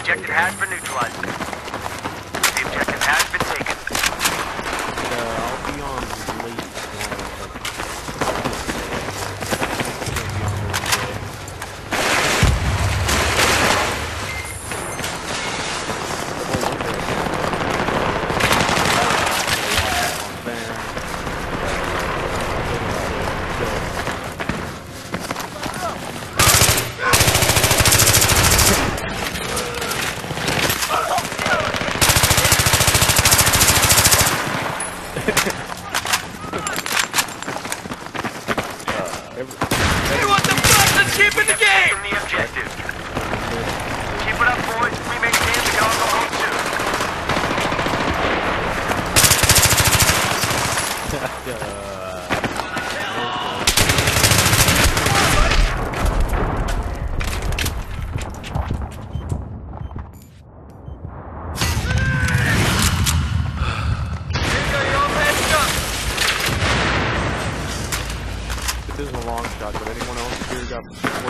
objective has been neutralized. The objective has been taken. I'll be on late This is a long shot, but anyone else here got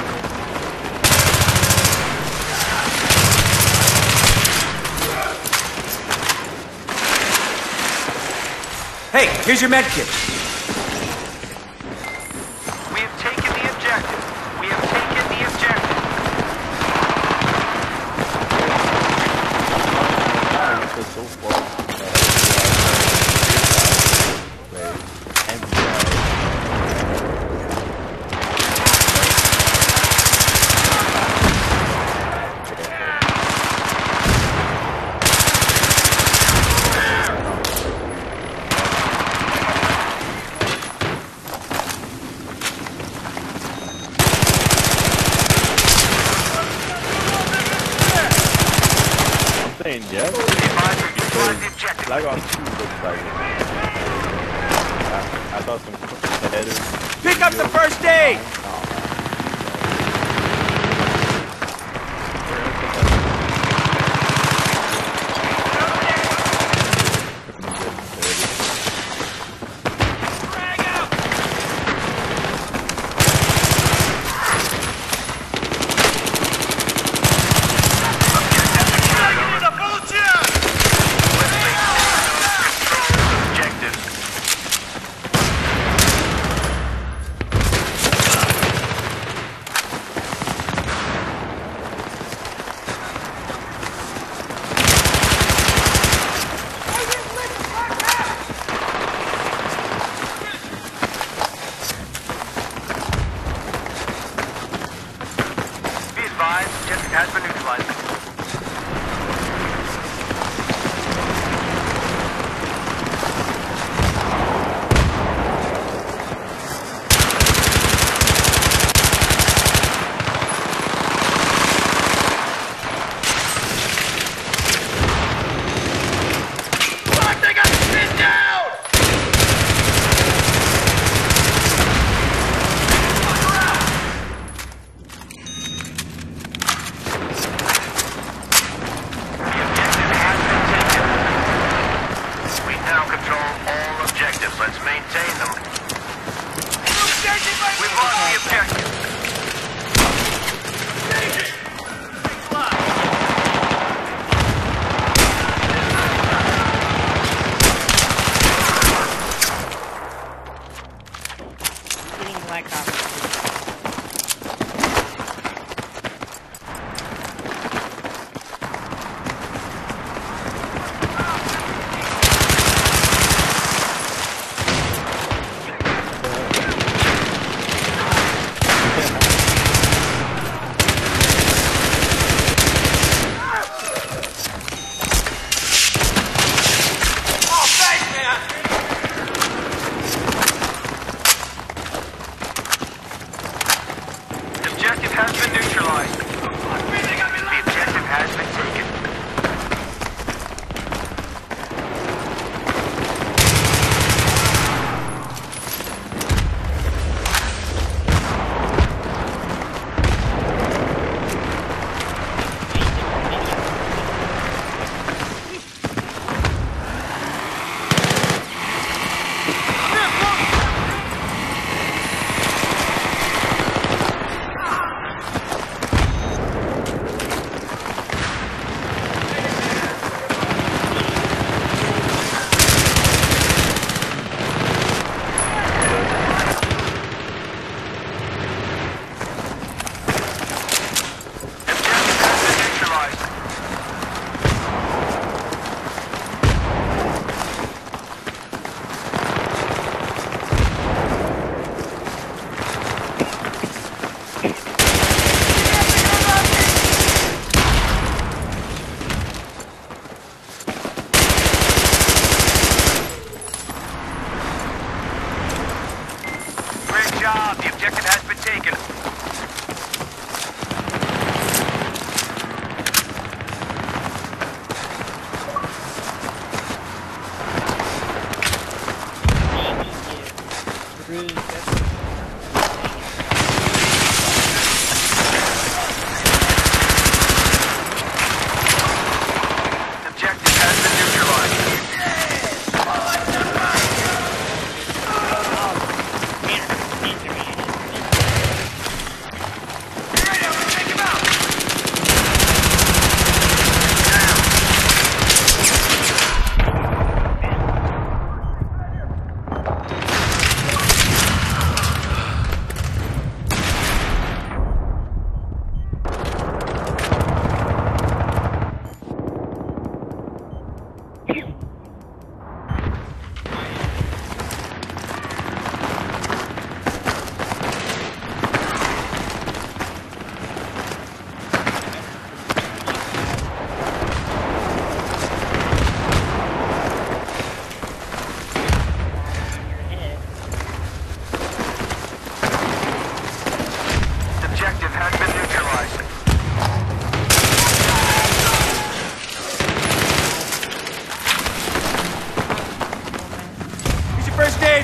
Hey, here's your med kit. We have taken the objective. We have taken the objective. so far. Yeah, Black Ops 2 looks like it. I thought some headers. Pick up the first aid!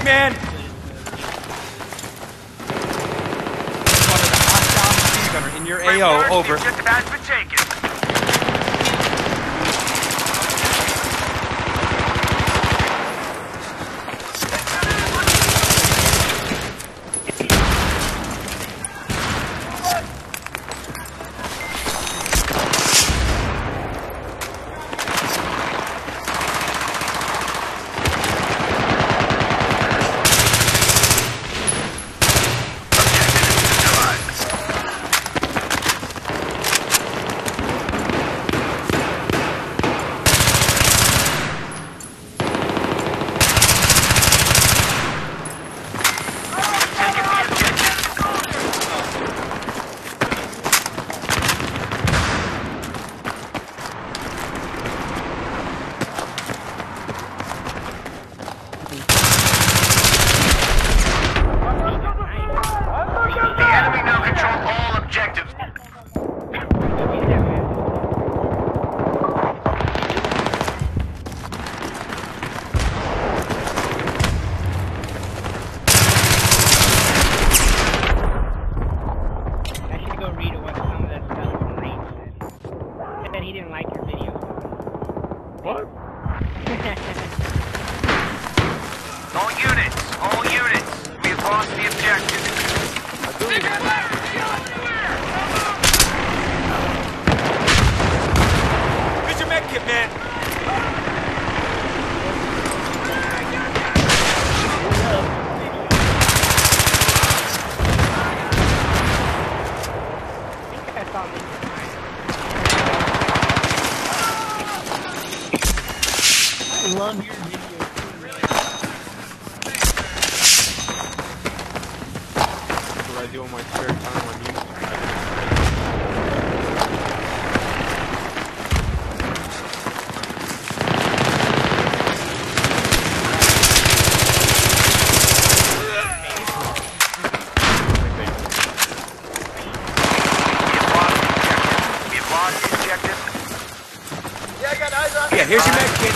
man. Spotted a hostile machine gunner in your AO. Over. The objective has been taken. All units, we have lost the objective. Here's your med kit, man. I love your video. What I do in my spare time on YouTube. We have lost the objective. Yeah, I got eyes on. Yeah, here's your med kit.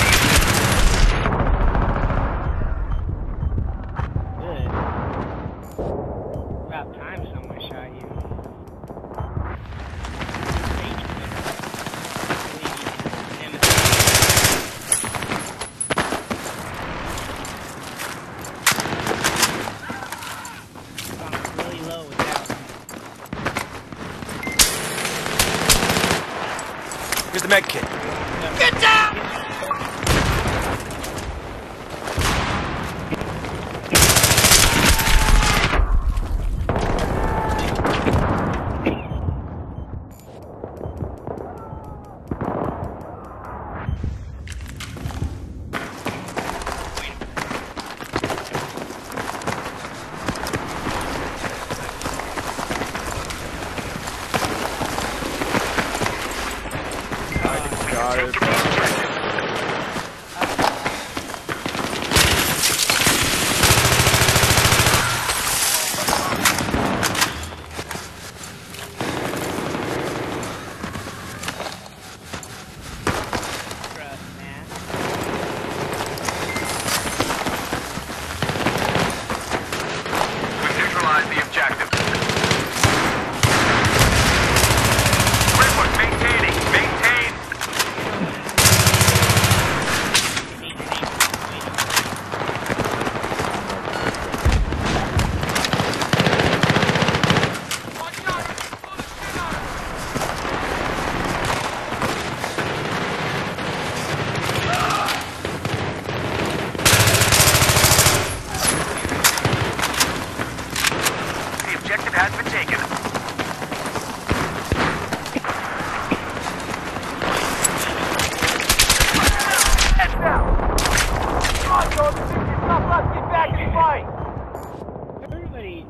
Here's the med kit. Get down! The objective. Redwood, maintaining. Maintain. The objective has been taken. Heads down. Come on, soldiers. It's not left. Get back and fight. Everybody.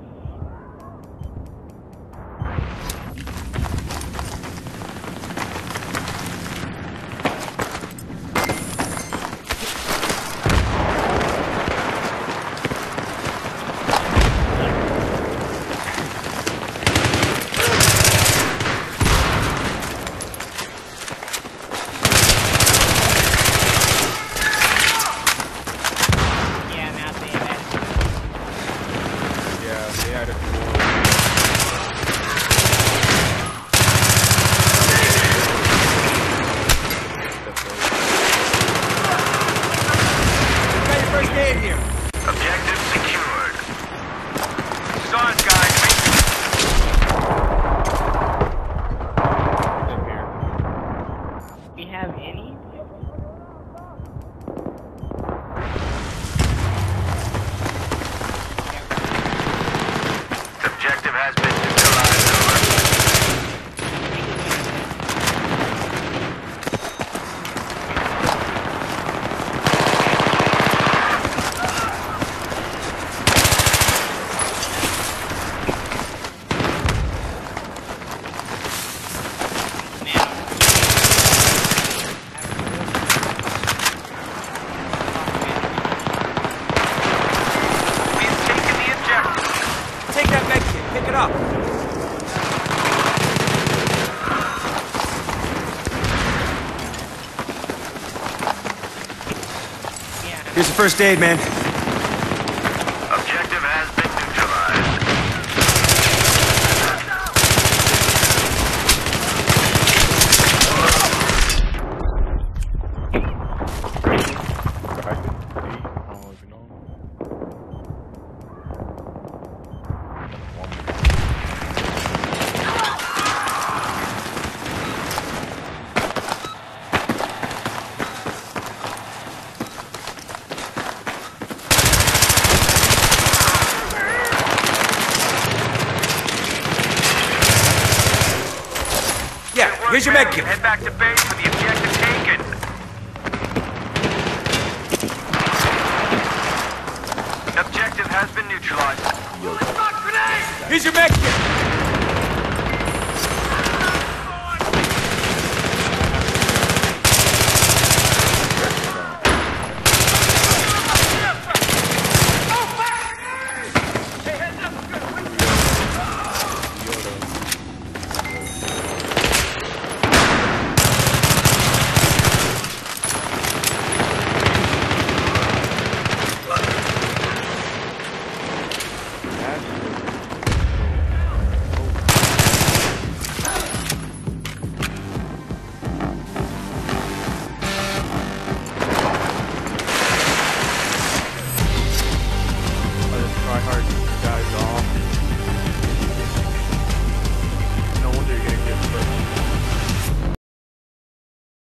we have any? Objective has been neutralized. We've taken the objective. Take that med kit. Pick it up. Yeah. Here's the first aid, man. Objective has been neutralized. Yeah, here's your med kit. Head back to base with the objective taken. Objective has been neutralized. Here's your med kit.